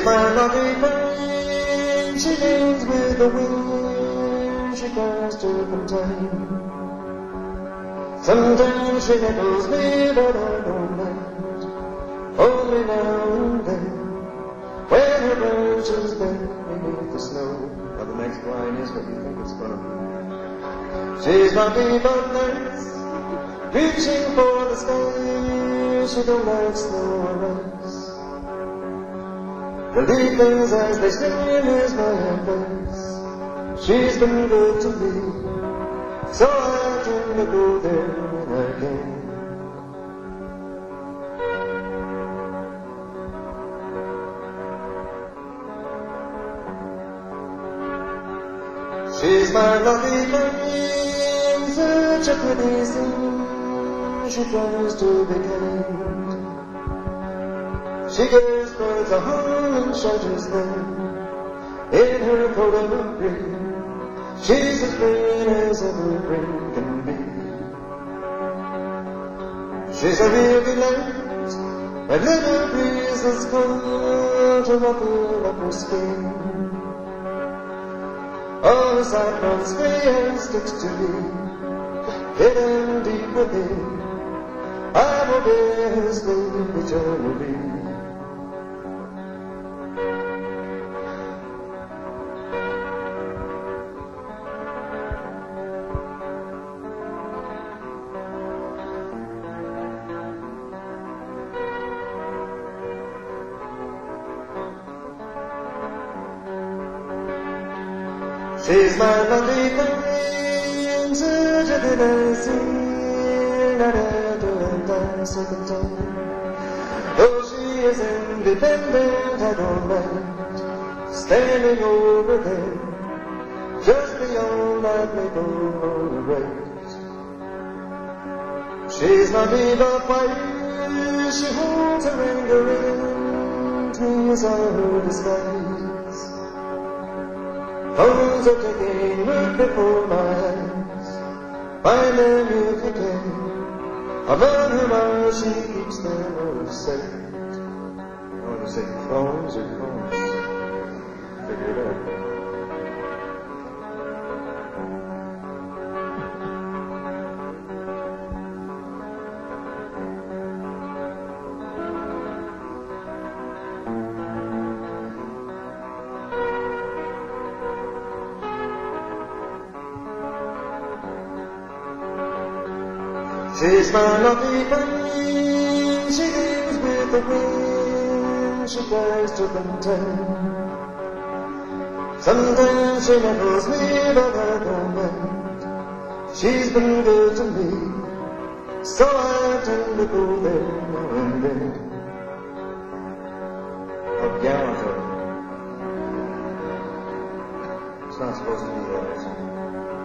She's my lovely friend, she leads with the wind, she tries to contain. Sometimes she nettles me, but I don't mind, only now and then, when her branches bend beneath the snow. Now the next line is what you think it's gonna be. She's my bebop nurse, reaching for the sky, she don't like snow or ice. The leaves as they swim is my advice. She's been good to me, so I tend to go there when I can. She's my lovely friend, such a pretty thing, she tries to be kind. She gives birds a home and shelters them in her coat of green. She's as green as ever green can be. She's a real delight, a little breeze that's come to ruffle up her skin. Oh, her side runs free and sticks to me, hidden deep within. I will be his slave eternally. She's my lovely friend, such a good I sing, I'd have to die second time. Though she is independent, I don't mind, standing over there, just beyond that maple on the right. She's my bebop wife, she holds her anger in, trees are her disguise. Phones are taking root before my eyes, find them if you can, among her eyes she keeps them out of sight. I want to say crones or cones, figure it out. She's my lovely friend, she leaves with the wind, she tries to contain. Sometimes she nettles me, but I don't mind. She's been good to me, so I tend to go there now and then. How gallant of her. It's not supposed to be that, is it?